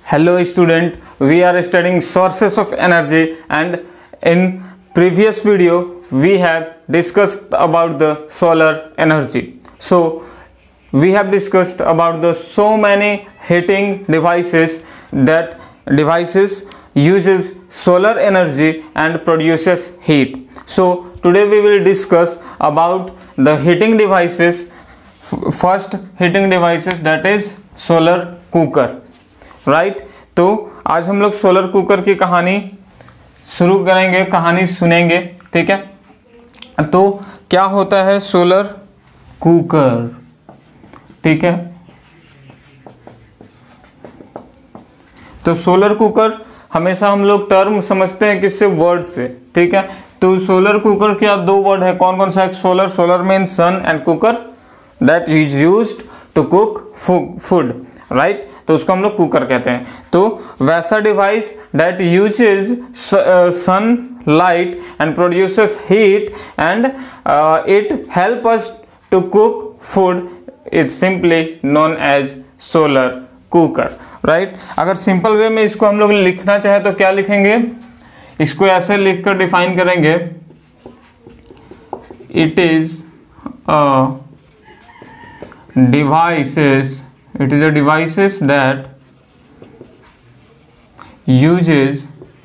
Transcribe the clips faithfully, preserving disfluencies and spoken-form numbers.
Hello student, we are studying sources of energy and in previous video we have discussed about the solar energy. So we have discussed about the so many heating devices that devices uses solar energy and produces heat. So today we will discuss about the heating devices. First heating devices that is solar cooker. Right right? तो आज हम लोग solar cooker की कहानी शुरू करेंगे, कहानी सुनेंगे, ठीक है। तो क्या होता है सोलर कुकर, ठीक है। तो सोलर कुकर हमेशा हम लोग टर्म समझते हैं किससे, वर्ड से, ठीक है। तो सोलर कुकर क्या दो वर्ड है, कौन कौन सा है, solar, solar means sun and cooker that is used to cook food, right. तो उसको हम लोग कुकर कहते हैं। तो वैसा device that uses sun light and produces heat and it help us to cook food is simply known as solar cooker, right. अगर simple way में इसको हम लोग लिखना चाहे तो क्या लिखेंगे, इसको ऐसे लिखकर डिफाइन करेंगे, it is a devices It is a devices that uses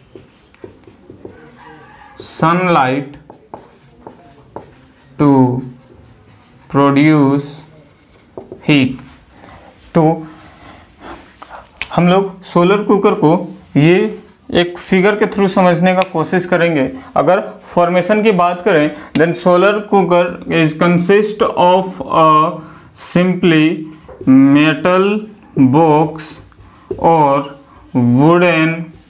sunlight to produce heat. तो हम लोग सोलर कुकर को ये एक फिगर के थ्रू समझने का कोशिश करेंगे। अगर फॉर्मेशन की बात करें then solar cooker is consist of a simply metal box और वुडन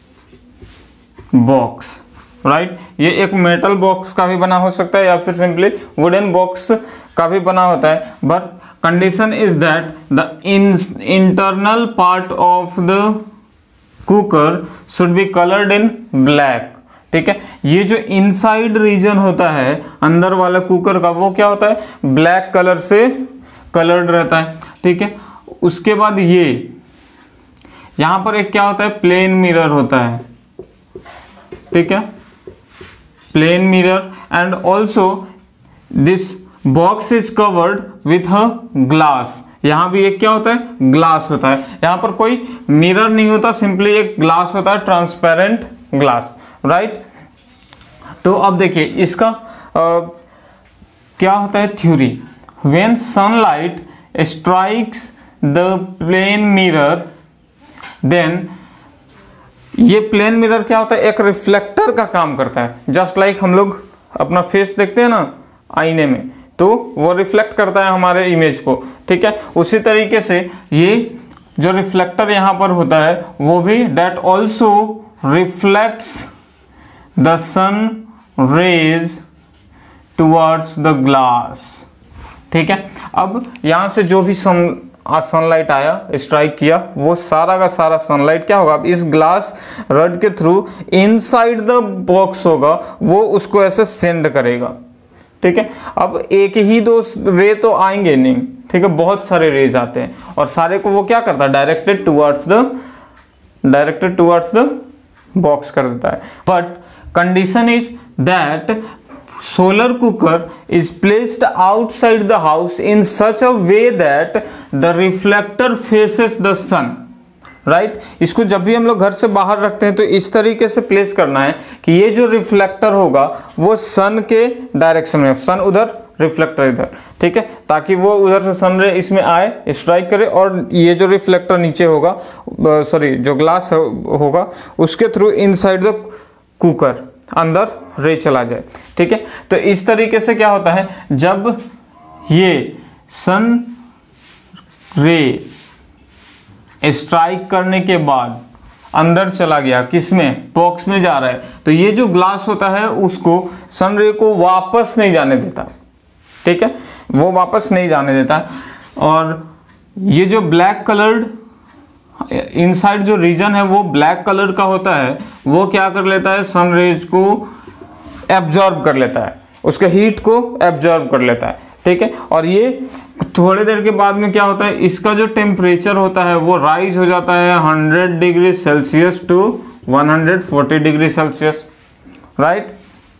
बॉक्स, राइट। ये एक मेटल बॉक्स का भी बना हो सकता है या फिर सिंपली वुडन बॉक्स का भी बना होता है, but condition is that the internal part of the cooker should be coloured in black, ठीक है। ये जो इनसाइड रीजन होता है अंदर वाला कुकर का वो क्या होता है, ब्लैक कलर से कलर्ड रहता है, ठीक है। उसके बाद ये यहाँ पर एक क्या होता है, प्लेन मिरर होता है, ठीक है, plane mirror and also this box is covered with a glass. यहाँ भी एक क्या होता है, ग्लास होता है। यहाँ पर कोई मिरर नहीं होता, सिंपली एक ग्लास होता है, ट्रांसपेरेंट ग्लास, राइट। तो अब देखिए इसका आ, क्या होता है theory, when sunlight strikes the plane mirror then ये प्लेन मिरर क्या होता है, एक रिफ्लेक्टर का काम करता है। जस्ट लाइक like हम लोग अपना फेस देखते हैं ना आईने में, तो वो रिफ्लेक्ट करता है हमारे इमेज को, ठीक है। उसी तरीके से ये जो रिफ्लेक्टर यहाँ पर होता है वो भी that also reflects the sun rays towards the glass, ठीक है। अब यहाँ से जो भी सन सनलाइट आया, स्ट्राइक किया, वो सारा का सारा सनलाइट क्या होगा, अब इस ग्लास रड के थ्रू इनसाइड द बॉक्स होगा, वो उसको ऐसे सेंड करेगा, ठीक है। अब एक ही दो रे तो आएंगे नहीं, ठीक है, बहुत सारे रेज आते हैं और सारे को वो क्या करता है, directed towards the directed towards the box कर देता है। But condition is that solar cooker is placed outside the house in such a way that the reflector faces the sun, right। इसको जब भी हम लोग घर से बाहर रखते हैं तो इस तरीके से प्लेस करना है कि ये जो रिफ्लेक्टर होगा वो सन के डायरेक्शन में, सन उधर रिफ्लेक्टर इधर, ठीक है, ताकि वो उधर से सन रे इसमें आए, स्ट्राइक करे और ये जो रिफ्लेक्टर नीचे होगा, सॉरी जो ग्लास होगा उसके थ्रू इनसाइड द कुकर अंदर रे चला जाए, ठीक है। तो इस तरीके से क्या होता है, जब ये सन रे स्ट्राइक करने के बाद अंदर चला गया, किसमें, बॉक्स में जा रहा है, तो ये जो ग्लास होता है उसको सन रे को वापस नहीं जाने देता, ठीक है, वो वापस नहीं जाने देता। और ये जो ब्लैक कलर्ड इनसाइड जो रीजन है वो ब्लैक कलर का होता है, वो क्या कर लेता है, सन रेज को एब्जॉर्ब कर लेता है, उसके हीट को एब्जॉर्ब कर लेता है, ठीक है। और ये थोड़ी देर के बाद में क्या होता है, इसका जो टेम्परेचर होता है वो राइज हो जाता है hundred degree Celsius to one hundred forty degree Celsius, right.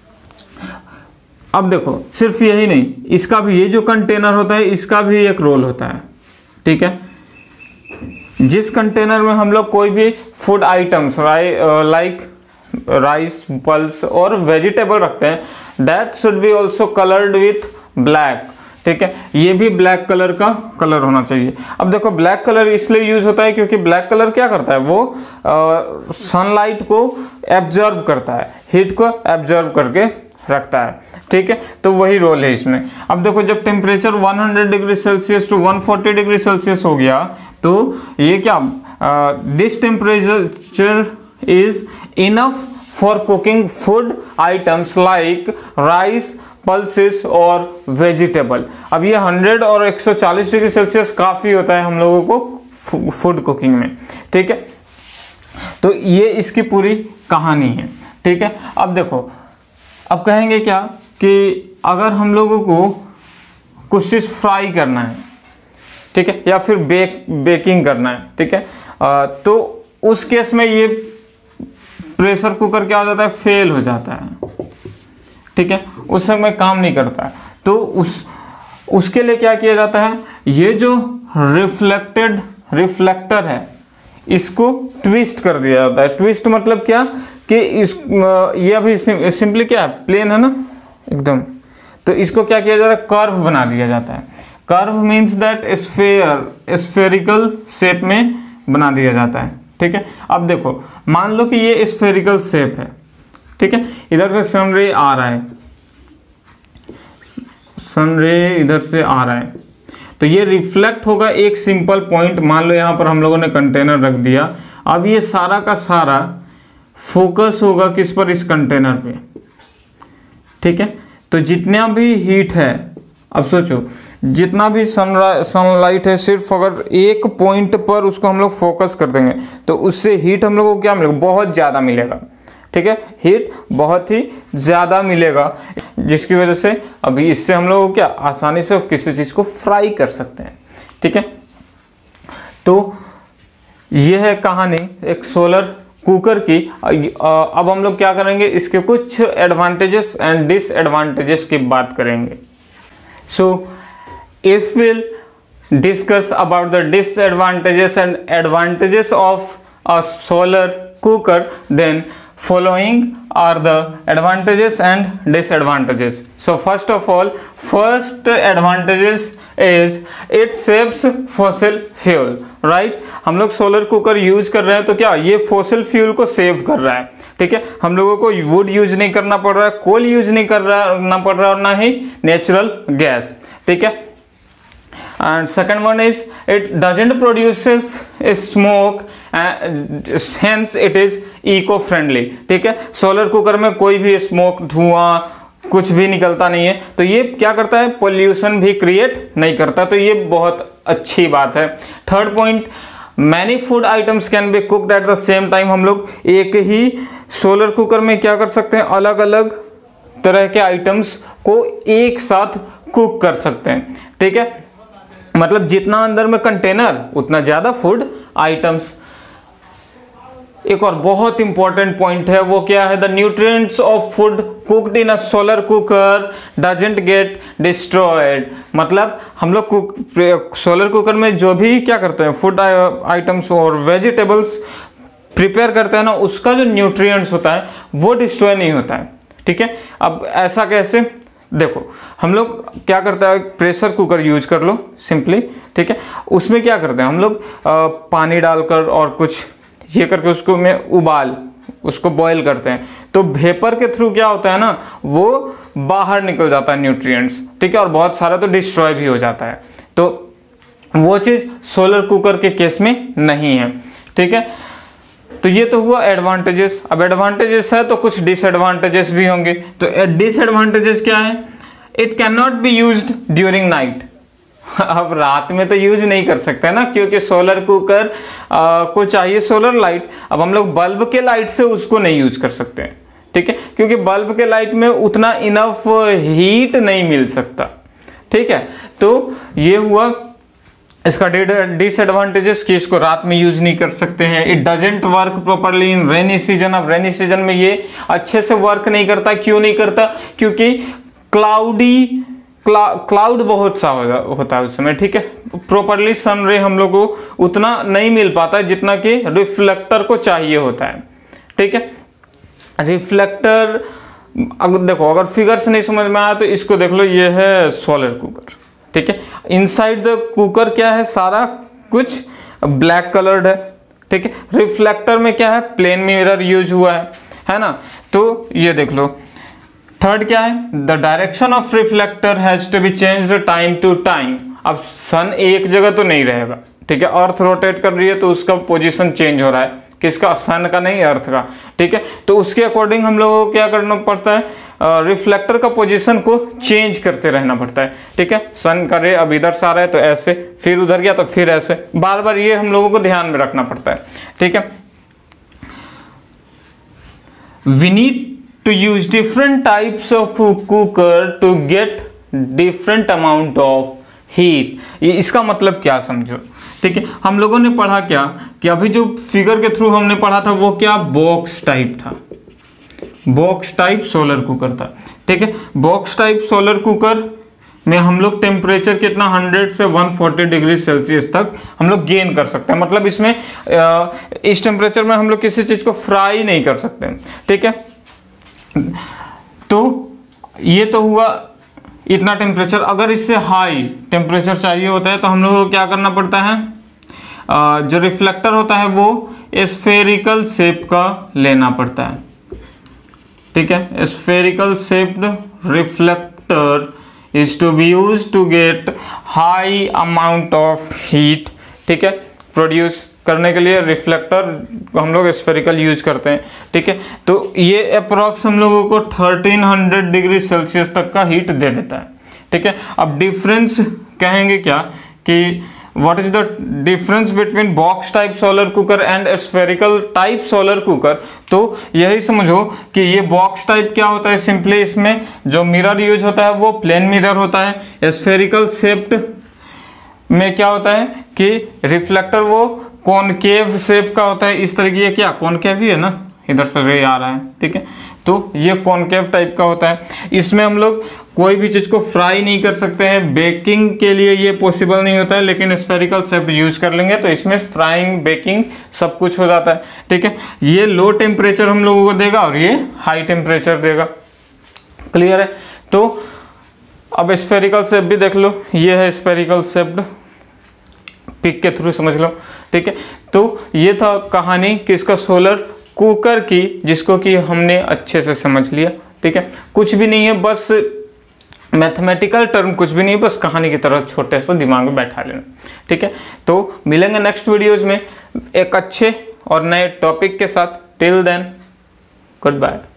अब देखो सिर्फ यही नहीं, इसका भी, ये जो कंटेनर होता है इसका भी एक रोल होता है, ठीक है। जिस कंटेनर में हम लोग कोई भी food items like rice, pulse और वेजिटेबल रखते हैं, that should be also coloured with black, ठीक है। ये भी ब्लैक कलर का कलर होना चाहिए। अब देखो ब्लैक कलर इसलिए यूज होता है क्योंकि ब्लैक कलर क्या करता है, वो सनलाइट को एब्जॉर्ब करता है, हीट को एब्जॉर्ब करके रखता है, ठीक है। तो वही रोल है इसमें। अब देखो जब temperature hundred degree Celsius to one forty degree Celsius हो गया तो ये क्या, this temperature is enough for cooking food items like rice, pulses और वेजिटेबल। अब ये हंड्रेड और एक सौ चालीस डिग्री सेल्सियस काफ़ी होता है हम लोगों को फूड कुकिंग में, ठीक है। तो ये इसकी पूरी कहानी है, ठीक है। अब देखो, अब कहेंगे क्या कि अगर हम लोगों को कुछ चीज़ फ्राई करना है, ठीक है, या फिर बेक बेकिंग करना है, ठीक है, आ, तो उस केस में ये प्रेशर कुकर क्या हो जाता है, फेल हो जाता है, ठीक है, उस समय काम नहीं करता है। तो उस उसके लिए क्या किया जाता है, ये जो रिफ्लेक्टेड रिफ्लेक्टर है इसको ट्विस्ट कर दिया जाता है। ट्विस्ट मतलब क्या कि इस ये अभी सिंपली क्या है, प्लेन है ना एकदम, तो इसको क्या किया जाता है, कर्व बना दिया जाता है। Curve means that sphere spherical shape में बना दिया जाता है, ठीक है। अब देखो मान लो कि ये स्फेरिकल शेप है, ठीक है, इधर से सन रे आ रहा है, सन रे इधर से आ रहा है, तो ये रिफ्लेक्ट होगा एक सिंपल पॉइंट। मान लो यहाँ पर हम लोगों ने कंटेनर रख दिया, अब ये सारा का सारा फोकस होगा किस पर, इस कंटेनर पे, ठीक है। तो जितना भी हीट है, अब सोचो जितना भी सन सनलाइट है, सिर्फ अगर एक पॉइंट पर उसको हम लोग फोकस कर देंगे तो उससे हीट हम लोग को क्या मिलेगा, बहुत ज़्यादा मिलेगा, ठीक है, हीट बहुत ही ज़्यादा मिलेगा, जिसकी वजह से अभी इससे हम लोग क्या आसानी से किसी चीज़ को फ्राई कर सकते हैं, ठीक है। तो ये है कहानी एक सोलर कुकर की। अब हम लोग क्या करेंगे, इसके कुछ एडवांटेजेस एंड डिसएडवांटेजेस की बात करेंगे। So if will discuss about the disadvantages and advantages of a solar cooker, then following are the advantages and disadvantages. So first of all, first advantages is it saves fossil fuel, right? हम लोग solar cooker use कर रहे हैं तो क्या ये fossil fuel को save कर रहा है, ठीक है। हम लोगों को वुड यूज नहीं करना पड़ रहा है, कोल यूज नहीं कर रहा ना पड़ रहा और ना ही नेचुरल गैस, ठीक है। And second one is it doesn't produces smoke, hence it is eco friendly, ठीक है। सोलर कुकर में कोई भी स्मोक, धुआं कुछ भी निकलता नहीं है, तो ये क्या करता है, पोल्यूशन भी क्रिएट नहीं करता, तो ये बहुत अच्छी बात है। Third point, many food items can be cooked at the same time. हम लोग एक ही सोलर कुकर में क्या कर सकते हैं, अलग अलग तरह के आइटम्स को एक साथ कुक कर सकते हैं, ठीक है। मतलब जितना अंदर में कंटेनर उतना ज़्यादा फूड आइटम्स। एक और बहुत इंपॉर्टेंट पॉइंट है, वो क्या है, the nutrients of food cooked in a solar cooker doesn't get destroyed. मतलब हम लोग कुक सोलर कुकर में जो भी क्या करते हैं, फूड आइटम्स और वेजिटेबल्स प्रिपेयर करते हैं ना, उसका जो न्यूट्रिएंट्स होता है वो डिस्ट्रॉय नहीं होता है, ठीक है। अब ऐसा कैसे, देखो हम लोग क्या करते हैं, प्रेशर कुकर यूज कर लो सिंपली, ठीक है। उसमें क्या करते हैं हम लोग, आ, पानी डालकर और कुछ ये करके उसको में उबाल उसको बॉईल करते हैं, तो वेपर के थ्रू क्या होता है ना, वो बाहर निकल जाता है न्यूट्रिएंट्स, ठीक है, और बहुत सारा तो डिस्ट्रॉय भी हो जाता है। तो वो चीज़ सोलर कुकर के केस में नहीं है, ठीक है। तो ये तो हुआ एडवांटेजेस। अब एडवांटेजेस है तो कुछ डिसएडवांटेजेस भी होंगे। तो डिसएडवांटेजेस क्या है, it can not be used during night. अब रात में तो यूज नहीं कर सकते ना, क्योंकि सोलर कुकर आ, को चाहिए सोलर लाइट। अब हम लोग बल्ब के लाइट से उसको नहीं यूज कर सकते हैं, ठीक है, क्योंकि बल्ब के लाइट में उतना इनफ हीट नहीं मिल सकता, ठीक है। तो ये हुआ इसका डिसएडवांटेजेस कि इसको रात में यूज नहीं कर सकते हैं। It doesn't work properly in rainy season. अब रेनी सीजन में ये अच्छे से वर्क नहीं करता। क्यों नहीं करता? क्योंकि क्लाउडी क्ला, क्लाउड बहुत सा हो, होता है उस समय, ठीक है। प्रॉपरली सन रे हम लोग को उतना नहीं मिल पाता जितना कि रिफ्लेक्टर को चाहिए होता है, ठीक है। रिफ्लेक्टर अगर देखो, अगर फिगर्स नहीं समझ में आया तो इसको देख लो, ये है सोलर कुकर, ठीक है। इनसाइड द कुकर क्या है, सारा कुछ ब्लैक कलर्ड है, ठीक है। रिफ्लेक्टर में क्या है, प्लेन मिरर यूज हुआ है, है ना। तो ये देख लो। थर्ड क्या है, the direction of reflector has to be change time to time. अब सन एक जगह तो नहीं रहेगा, ठीक है। अर्थ रोटेट कर रही है तो उसका पोजीशन चेंज हो रहा है, किसका, सन का नहीं, अर्थ का, ठीक है। तो उसके अकॉर्डिंग हम लोगों को क्या करना पड़ता है, रिफ्लेक्टर का पोजीशन को चेंज करते रहना पड़ता है, ठीक है। सन का रे अब इधर से आ रहा है तो ऐसे, फिर उधर गया तो फिर ऐसे, बार बार ये हम लोगों को ध्यान में रखना पड़ता है, ठीक है। We need to use different types of cooker to get different amount of heat. ये इसका मतलब क्या समझो, ठीक है। हम लोगों ने पढ़ा क्या कि अभी जो फिगर के थ्रू हमने पढ़ा था वो क्या, बॉक्स टाइप था, बॉक्स टाइप सोलर कुकर था, ठीक है। बॉक्स टाइप सोलर कुकर में हम लोग टेम्परेचर कितना हंड्रेड से वन फोर्टी डिग्री सेल्सियस तक हम लोग गेन कर सकते हैं। मतलब इसमें इस टेम्परेचर में हम लोग किसी चीज को फ्राई नहीं कर सकते, ठीक है। तो ये तो हुआ इतना टेम्परेचर। अगर इससे हाई टेम्परेचर चाहिए होता है तो हम लोग को क्या करना पड़ता है, जो रिफ्लेक्टर होता है वो स्फेरिकल शेप का लेना पड़ता है, ठीक है। Spherical shaped reflector is to be use to get high amount of heat, ठीक है। प्रोड्यूस करने के लिए रिफ्लेक्टर हम लोग स्फेरिकल यूज करते हैं, ठीक है। तो ये अप्रॉक्स हम लोगों को थर्टीन हंड्रेड डिग्री सेल्सियस तक का हीट दे देता है, ठीक है। अब डिफरेंस कहेंगे क्या कि what is the difference between box type solar cooker and spherical type solar cooker. तो यही समझो कि ये बॉक्स टाइप क्या होता है, सिंपली इसमें जो मिरर यूज होता है वो प्लेन मिरर होता है। स्फेरिकल शेप्ड में क्या होता है कि रिफ्लेक्टर वो कॉनकेव शेप का होता है, इस तरह की, ये क्या कॉनकेव ही है ना, इधर से रे आ रहा है, ठीक है। तो ये कॉनकेव टाइप का होता है। इसमें हम लोग कोई भी चीज को फ्राई नहीं कर सकते हैं, बेकिंग के लिए ये पॉसिबल नहीं होता है, लेकिन स्फेरिकल शेप यूज कर लेंगे तो इसमें फ्राइंग बेकिंग सब कुछ हो जाता है, ठीक है। ये लो टेम्परेचर हम लोगों को देगा और ये हाई टेम्परेचर देगा, क्लियर है। तो अब स्फेरिकल शेप भी देख लो, ये है स्फेरिकल शेप्ड, पिक के थ्रू समझ लो, ठीक है। तो ये था कहानी किसका, सोलर कुकर की, जिसको कि हमने अच्छे से समझ लिया, ठीक है। कुछ भी नहीं है, बस मैथमेटिकल टर्म कुछ भी नहीं, बस कहानी की तरह छोटे से दिमाग में बैठा लेना, ठीक है। तो मिलेंगे नेक्स्ट वीडियोज में एक अच्छे और नए टॉपिक के साथ। Till then good bye.